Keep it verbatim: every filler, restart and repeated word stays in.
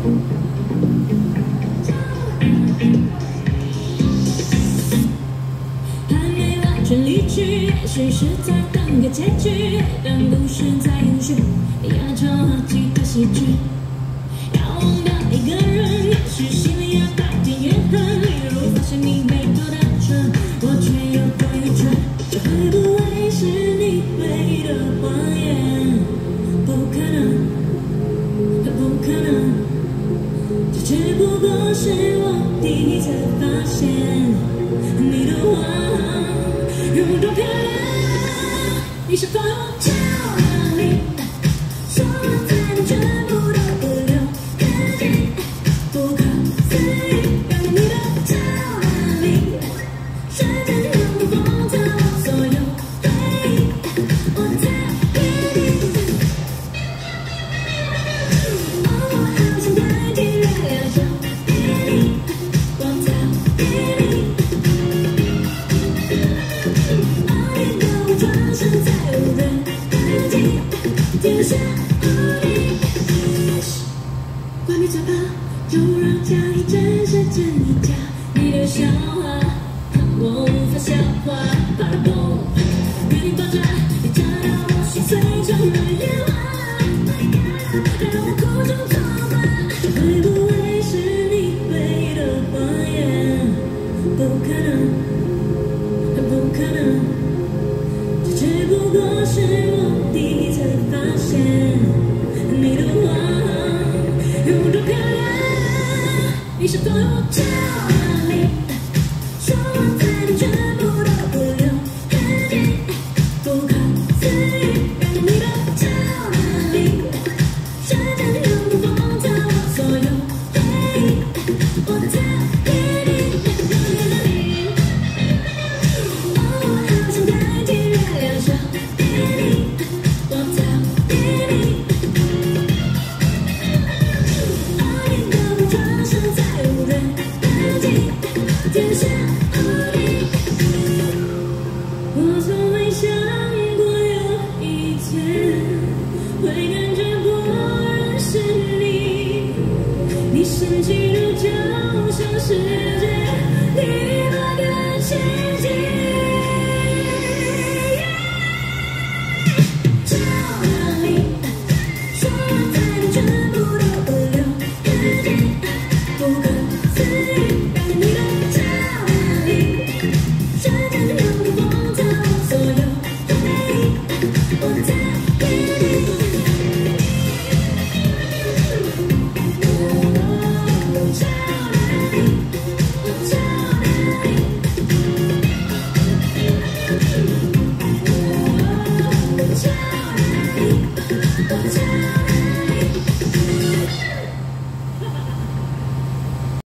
还没完全离去，也许是在等个结局，但故事在延续，压成好几个喜剧。要忘掉一个人，也许心里要带点怨恨，例如发现你没多单纯，我却有多愚蠢。这会不会是你唯一的谎言？不可能，不可能，这只不过是我第一次发现你的谎有多漂亮。你是否有照亮你？说完才能全部都不留痕迹，不可思议，有你的照亮你，瞬间让我放下我所有回忆，我在原地。哦，我好想代替月亮照给你，我在原地。爱你的伪装身在无人痕迹，天下无敌。关闭嘴巴，就让假意真是真一假。你的笑话我无法消化，怕了崩，给你爆炸，你炸到我心碎成了烟花，让我苦中作乐。这会不会是你唯一的谎言？不可能，不可能，这只不过是我第一次发现你的谎有多漂亮。你是否有照亮你？说完才能全部都不留痕迹，不可思议，有你的照亮你，瞬间让我放下我所有回忆，我在原地。哦，我好想代替月亮照给你，我在原地。爱你的伪装身在无人痕迹，天下无敌。我从没想过有一天会感觉不认识你，你神奇的就像世界第八个奇迹。照亮你，说完才能全部都不留痕迹，不可思议，有你的照亮你，瞬间让我放下我所有回忆，我在原地。哦，照亮你，我照亮你，哦，照亮你，我照亮你。